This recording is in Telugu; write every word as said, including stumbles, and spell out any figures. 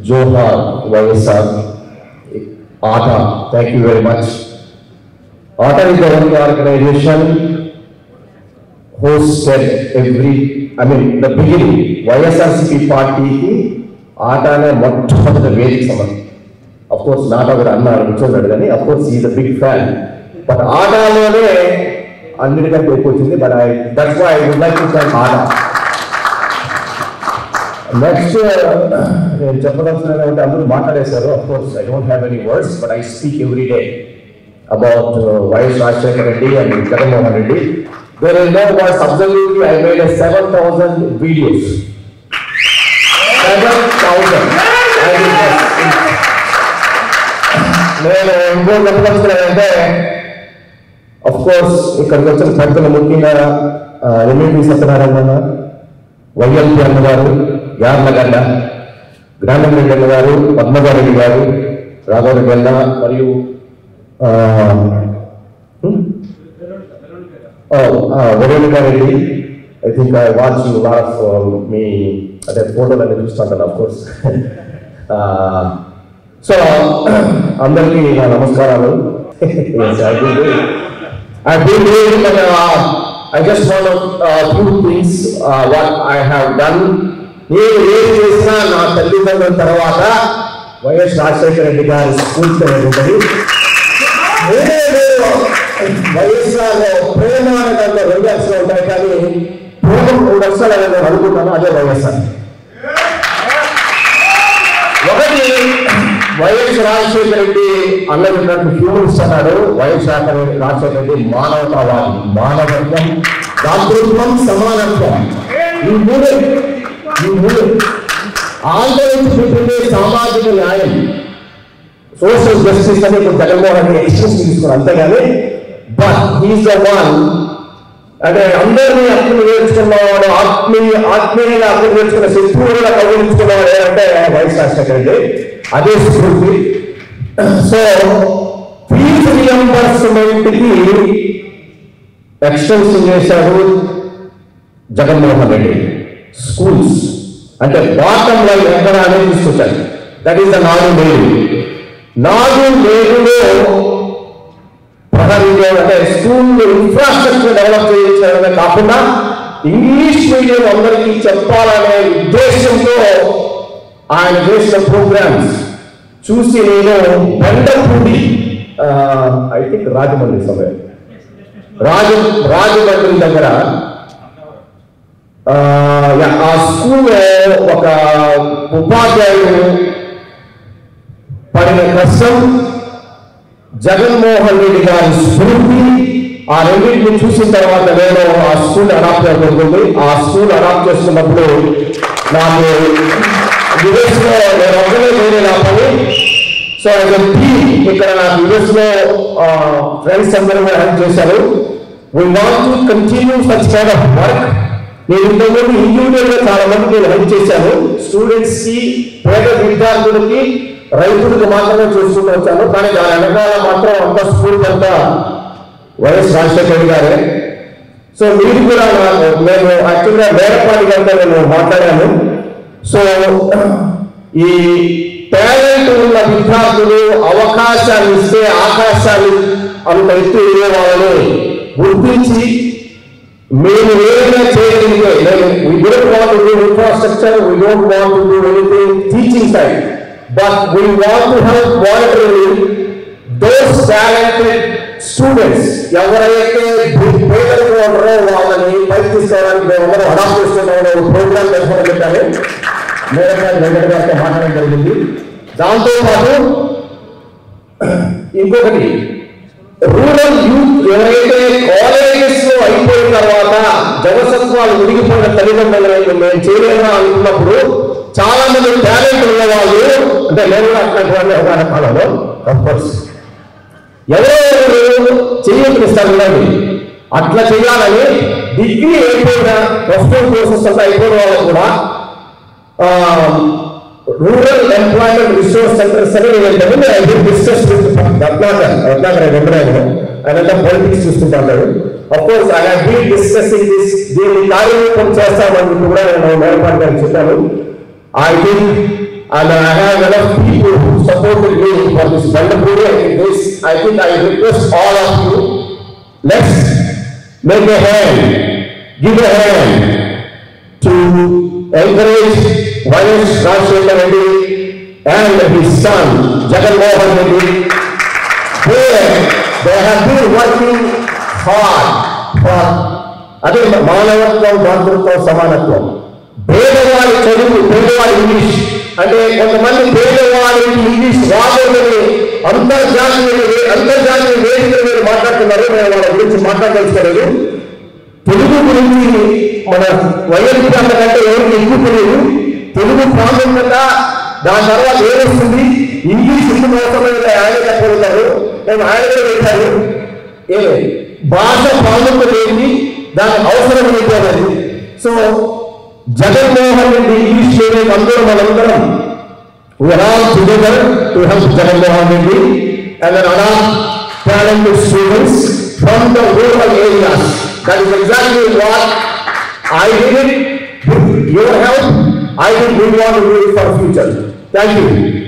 Johar Vaisar Ata, thank you very much. Ata is the only organization hosted every, I mean, the beginning, Y S R C P party, Ata ne మొట్టమొదటి వేదిక సమం. Of course, not our అన్నారు కూర్చోన్నాడు కానీ, of course, he is a big fan. But Ataloనే అన్నిటికంటే ఎక్కువ వచ్చింది. But I, that's why I would like to thank Ata. Next, నేను చెప్పదలుచుకున్నది అంటే అందరూ మాట్లాడేశారు. Of course, I don't have any words, but I speak every day about uh, Y S Rajshekar Reddy and Jagan Mohan Reddy. There is no words. Absolutely, I made a seven thousand videos. seven thousand. నేను ఇంకో చెప్పదలుచుకున్నానంటే, of course, ఇక్కడికి వచ్చిన పెద్దలు ముఖ్యంగా ఎంపీ సత్యనారాయణ, వైఎల్పీ అన్నగారు, యార్లగడ్డ, గ్రామరెడ్డి అన్న గారు, పద్మగారెడ్డి గారు, రాఘవరెడ్డి అన్న మరియు Veronica Reddy. I think I watch lot of మీ అదే ఫోటోలు అన్నీ చూస్తుంటాను. Of course. సో అందరికీ నా నమస్కారాలు. I've been doing, uh, I just want to uh, few things uh, what I have done. నేను ఏం చేసినా నా తల్లిదండ్రుల తర్వాత వైఎస్ రాజశేఖర రెడ్డి గారి స్ఫూర్తి అనేది ఉంటుంది. నేనే వైఎస్ఆర్ ప్రేమ అనే దాంట్లో రెండు అక్షరాలు ఉంటాయి, కానీ ప్రేమ మూడు అక్షరాలు అనేది నేను అనుకుంటాను. అదే వైఎస్ఆర్. ఒకటి, వైఎస్ రాజశేఖర రెడ్డి అన్నటువంటి హ్యూమనిస్ట్ అన్నాడు. వైఎస్ రాజశేఖర రెడ్డి మానవతావాది, మానవత్వం, దాతృత్వం, సమానత్వం. ఈ మూడు ఈ మూడు ఆందోళన సామాజిక న్యాయం, సోషల్ జస్టిస్ అని ఇప్పుడు జగన్మోహన్ రెడ్డి ఎక్స్ప్రెస్ తీసుకున్నారు. అంతేగాని బట్ హీస్ ద వన్ అంటే అందరినీ అప్పులు నేర్చుకున్నవాడు, ఆత్మీయ ఆత్మీయంగా అప్పులు నేర్చుకున్న శత్రువులుగా కౌగులించుకున్నవాడు ఏంటంటే వైఎస్ రాజశేఖర రెడ్డి. అదే స్ఫూర్తి. సో ఫీజు రియంబర్స్మెంట్ కి ఎక్స్టెన్షన్ చేశారు జగన్మోహన్ రెడ్డి. స్కూల్స్ అంటే బాటం లైన్ ఎక్కడ అనేది తీసుకొచ్చారు. దట్ ఈస్ ద నాడు నేడు. నాడు నేడులో ప్రధానంగా అంటే స్కూల్ ఇన్ఫ్రాస్ట్రక్చర్ డెవలప్ చేయించడమే కాకుండా ఇంగ్లీష్ మీడియం అందరికీ చెప్పాలనే ఉద్దేశంతో ఆయన చేసిన ప్రోగ్రామ్స్ చూసి నేను బండపూడి, ఐ థింక్ రాజమండ్రి సమయం రాజ రాజమండ్రి దగ్గర ఆ స్కూల్లో ఒక ఉపాధ్యాయుడు పడిన కష్టం, జగన్మోహన్ రెడ్డి గారి స్ఫూర్తి, ఆ రెండింటిని చూసిన తర్వాత నేను ఆ స్కూల్ అడాప్ట్ చేయబడుతుంది. ఆ స్కూల్ అడాప్ట్ చేస్తున్నప్పుడు నాకు యుఎస్ లో నేను ఒక్కనే వేరే నా పని. సో ఇక్కడ నాకు యుఎస్ లో ఫ్రెండ్స్ అందరూ కూడా హెల్ప్ చేశారు. We want to continue such kind of work. నేను ఇంతకుముందు ఇండివిజువల్ గా చాలా మంది నేను హెల్ప్ చేశాను. స్టూడెంట్స్ కి, పేద విద్యార్థులకి, రైతులకు మాత్రమే చూసుకుంటూ వచ్చాను. కానీ దాని వెనకాల మాత్రం అంత స్ఫూర్తి అంతా వైఎస్ రాజశేఖర రెడ్డి గారే. సో మీరు కూడా నేను యాక్చువల్గా వేరపాటి గారితో నేను మాట్లాడాను. సో ఈ టాలెంట్ ఉన్న విద్యార్థులు అవకాశాలు ఇస్తే ఆకాశాలు అంత ఎత్తు ఇదే వాళ్ళని గుర్తించి మేము ఏదైనా చేయగలిగితే, నేను we don't want to do infrastructure, we don't want to do anything teaching side, but we want to help voluntarily those talented students. ఎవరైతే పేదలకు ఉన్నారో వాళ్ళని పైకి తీసుకోవడానికి మేమందరం అడాప్ట్ చేసుకున్న ప్రోగ్రామ్ పెట్టుకోవడం పెట్టాలి. మేడం గారు వెంకట గారితో మాట్లాడడం జరిగింది. దాంతోపాటు ఇంకొకటి, రూరల్ యూత్ ఎవరైతే కాలేజెస్ లో అయిపోయిన తర్వాత జనసత్వాలు విడిగిపోయిన తల్లిదండ్రులు మేము చేయలేమా అనుకున్నప్పుడు చాలా మంది టాలెంట్ ఉన్న వాళ్ళు, అంటే నేను అట్లాంటి ఒక కాలంలో ఎవరో చేయనిస్తారు కదండి, అట్లా చేయాలని డిగ్రీ అయిపోయిన ప్రొఫెషనల్ కోర్సెస్ అంతా అయిపోయిన వాళ్ళకు కూడా రూరల్ ఎంప్లాయ్మెంట్ రిసోర్స్ సెంటర్స్ అని ఏంటంటే ఐ డిస్కస్ రత్నాకర్ రత్నాకర్ వెంకటరాయన ఆయన పాలిటిక్స్ చూసుకుంటాడు. Of course I have been discussing this, దీన్ని కార్యరూపం చేస్తామని కూడా నేను మేరపాటి గారికి చెప్పాను. I think and I have enough people who supported me for this wonderful day. This, I think I request all of you, let's make a hand, give a hand to encourage Y S Rajshekar Reddy and his son Jagan Mohan Reddy. They, they have been working hard for అదే మానవత్వం, మాతృత్వం, సమానత్వం. పేదవాడి చదువు, పేదవాడి ఇంగ్లీష్ అంటే కొంతమంది పేదవాడి ఇంగ్లీష్ వాదనని అంతర్జాతీయ అంతర్జాతీయ వేదికల మీద మాట్లాడుతున్నారు. నేను వాళ్ళ గురించి మాట్లాడదలుచుకోలేదు. తెలుగు గురించి మన వైఎస్ కంటే ఎవరికి ఎక్కువ తెలియదు. తెలుగు ప్రాముఖ్యత, దాని తర్వాత ఏమొస్తుంది, ఇంగ్లీష్ ఎందుకు అవసరమైన ఆయన చెప్పగలుగుతారు. మేము ఆయన పెట్టారు ఏ భాష ప్రాముఖ్యత ఏంటి, దాని అవసరం ఏంటి. So Jaganmohan Reddy English medium అందరూ మనందరం we are all together to help Jagannath Reddy and then other talented students from the rural areas. That is exactly what I did. With your help, I think we want to do it for future. Thank you.